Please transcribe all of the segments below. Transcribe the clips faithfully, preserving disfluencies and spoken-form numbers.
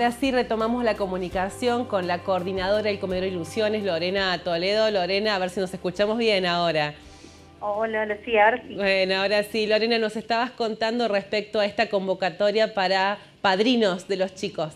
Ahora sí retomamos la comunicación con la coordinadora del Comedor Ilusiones, Lorena Toledo. Lorena, a ver si nos escuchamos bien ahora. Hola, hola, sí, ahora sí. Bueno, ahora sí. Lorena, nos estabas contando respecto a esta convocatoria para padrinos de los chicos.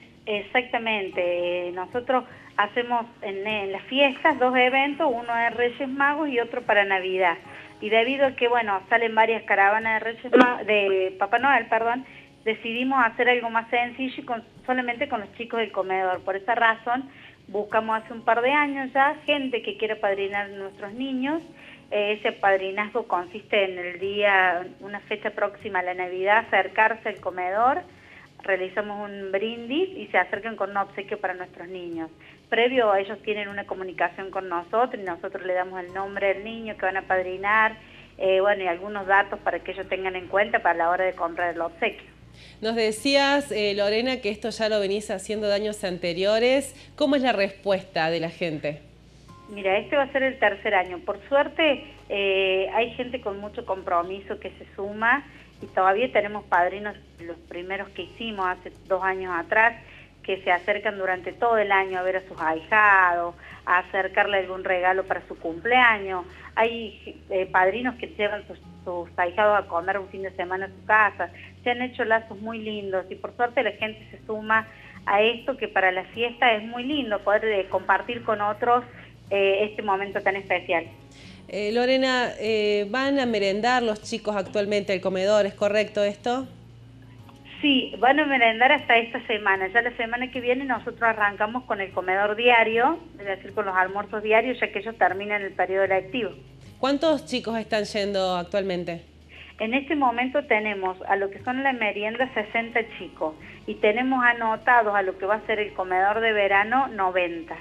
Exactamente. Nosotros hacemos en, en las fiestas dos eventos, uno es Reyes Magos y otro para Navidad. Y debido a que, bueno, salen varias caravanas de Reyes Magos, de Papá Noel, perdón, decidimos hacer algo más sencillo y con, solamente con los chicos del comedor. Por esa razón, buscamos hace un par de años ya gente que quiera padrinar a nuestros niños. Eh, ese padrinazgo consiste en el día, una fecha próxima a la Navidad, acercarse al comedor, realizamos un brindis y se acercan con un obsequio para nuestros niños. Previo a ellos tienen una comunicación con nosotros y nosotros le damos el nombre del niño que van a padrinar, eh, bueno, y algunos datos para que ellos tengan en cuenta para la hora de comprar el obsequio. Nos decías, eh, Lorena, que esto ya lo venís haciendo de años anteriores. ¿Cómo es la respuesta de la gente? Mira, este va a ser el tercer año. Por suerte eh, hay gente con mucho compromiso que se suma y todavía tenemos padrinos, los primeros que hicimos hace dos años atrás, que se acercan durante todo el año a ver a sus ahijados, a acercarle algún regalo para su cumpleaños. Hay eh, padrinos que llevan sus, sus ahijados a comer un fin de semana a su casa. Se han hecho lazos muy lindos y por suerte la gente se suma a esto, que para la fiesta es muy lindo poder eh, compartir con otros eh, este momento tan especial. Eh, Lorena, eh, ¿van a merendar los chicos actualmente al comedor? ¿Es correcto esto? Sí, van a merendar hasta esta semana. Ya la semana que viene nosotros arrancamos con el comedor diario, es decir, con los almuerzos diarios, ya que ellos terminan el periodo lectivo. ¿Cuántos chicos están yendo actualmente? En este momento tenemos a lo que son las meriendas sesenta chicos y tenemos anotados a lo que va a ser el comedor de verano noventa.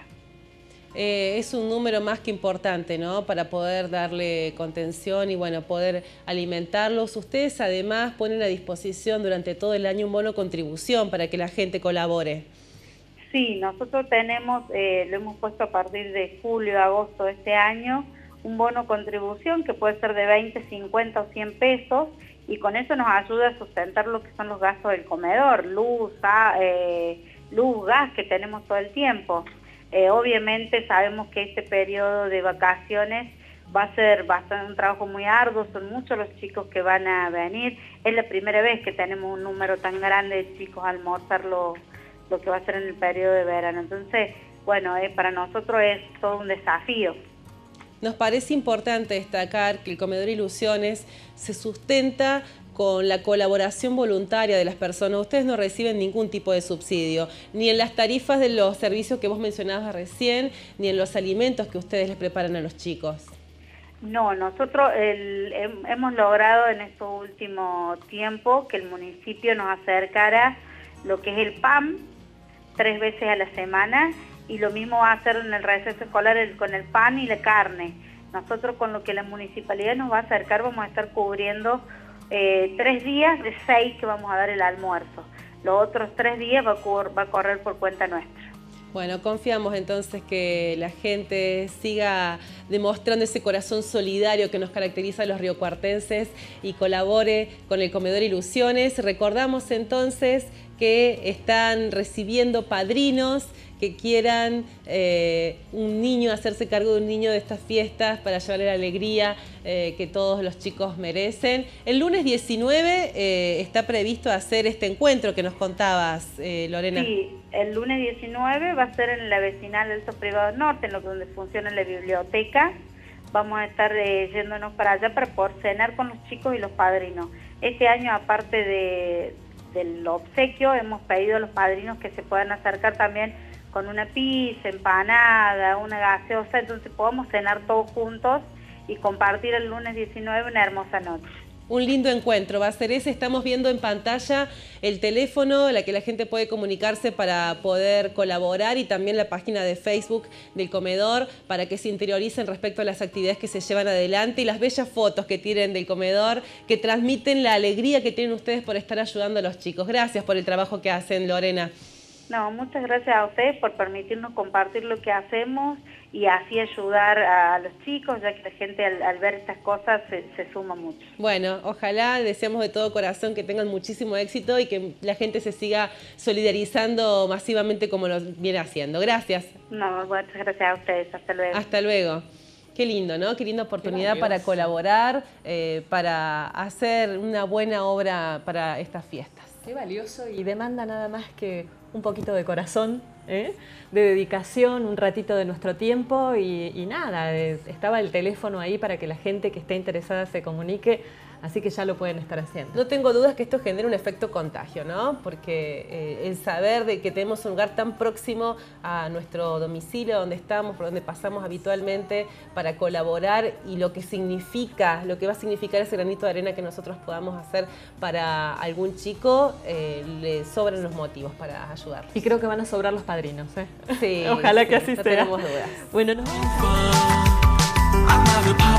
Eh, es un número más que importante, ¿no? Para poder darle contención y, bueno, poder alimentarlos. Ustedes, además, ponen a disposición durante todo el año un bono contribución para que la gente colabore. Sí, nosotros tenemos, eh, lo hemos puesto a partir de julio, agosto de este año, un bono contribución que puede ser de veinte, cincuenta o cien pesos y con eso nos ayuda a sustentar lo que son los gastos del comedor, luz, a, eh, luz, gas que tenemos todo el tiempo. Eh, obviamente sabemos que este periodo de vacaciones va a ser bastante un trabajo muy arduo, son muchos los chicos que van a venir. Es la primera vez que tenemos un número tan grande de chicos a almorzar lo, lo que va a ser en el periodo de verano. Entonces, bueno, eh, para nosotros es todo un desafío. Nos parece importante destacar que el Comedor Ilusiones se sustenta con la colaboración voluntaria de las personas. Ustedes no reciben ningún tipo de subsidio, ni en las tarifas de los servicios que vos mencionabas recién, ni en los alimentos que ustedes les preparan a los chicos. No, nosotros el, hemos logrado en estos últimos tiempos que el municipio nos acercara lo que es el P A M tres veces a la semana y lo mismo va a hacer en el receso escolar el, con el pan y la carne. Nosotros con lo que la municipalidad nos va a acercar vamos a estar cubriendo Eh, tres días de seis que vamos a dar el almuerzo. Los otros tres días va a, va a correr por cuenta nuestra. Bueno, confiamos entonces que la gente siga demostrando ese corazón solidario que nos caracteriza a los riocuartenses y colabore con el Comedor Ilusiones. Recordamos entonces que están recibiendo padrinos que quieran eh, un niño, hacerse cargo de un niño de estas fiestas para llevarle la alegría eh, que todos los chicos merecen. El lunes diecinueve eh, está previsto hacer este encuentro que nos contabas, eh, Lorena. Sí, el lunes diecinueve va a ser en la vecinal Alto Privado Norte, en lo donde funciona la biblioteca. Vamos a estar eh, yéndonos para allá para poder cenar con los chicos y los padrinos. Este año, aparte de, del obsequio, hemos pedido a los padrinos que se puedan acercar también con una pizza, empanada, una gaseosa, entonces podamos cenar todos juntos y compartir el lunes diecinueve una hermosa noche. Un lindo encuentro va a ser ese. Estamos viendo en pantalla el teléfono, la que la gente puede comunicarse para poder colaborar y también la página de Facebook del comedor para que se interioricen respecto a las actividades que se llevan adelante y las bellas fotos que tienen del comedor que transmiten la alegría que tienen ustedes por estar ayudando a los chicos. Gracias por el trabajo que hacen, Lorena. No, muchas gracias a ustedes por permitirnos compartir lo que hacemos y así ayudar a los chicos, ya que la gente al, al ver estas cosas se, se suma mucho. Bueno, ojalá, deseamos de todo corazón que tengan muchísimo éxito y que la gente se siga solidarizando masivamente como lo viene haciendo. Gracias. No, muchas gracias a ustedes. Hasta luego. Hasta luego. Qué lindo, ¿no? Qué linda oportunidad para colaborar, eh, para hacer una buena obra para estas fiestas. Qué valioso y demanda nada más que un poquito de corazón, ¿eh? de dedicación, un ratito de nuestro tiempo y, y nada, eh, estaba el teléfono ahí para que la gente que esté interesada se comunique, así que ya lo pueden estar haciendo. No tengo dudas que esto genera un efecto contagio, ¿no? Porque eh, el saber de que tenemos un lugar tan próximo a nuestro domicilio, donde estamos, por donde pasamos habitualmente, para colaborar y lo que significa, lo que va a significar ese granito de arena que nosotros podamos hacer para algún chico, eh, le sobran los motivos para ayudar. Y creo que van a sobrar los padrinos, ¿eh? Sí, Ojalá sí, que así no sea. tenemos dudas. Bueno, nos vemos.